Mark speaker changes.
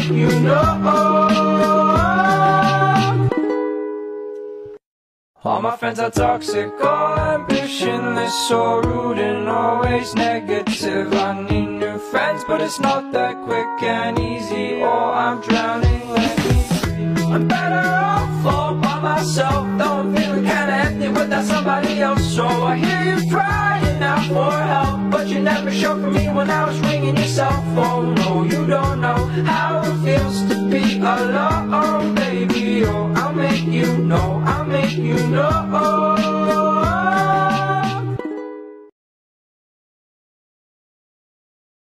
Speaker 1: make you know. All my friends are toxic, all ambitionless, so rude and always negative. I need new friends, but it's not that quick and easy, or I'm drowning, let me free. I'm better off all by myself, though I'm feeling kinda empty without somebody else. So I hear you crying out for help, but you never showed for me when I was ringing your cell phone. No, you don't know how it feels to be alone, baby. Oh, I'll make you know, I'll make you know.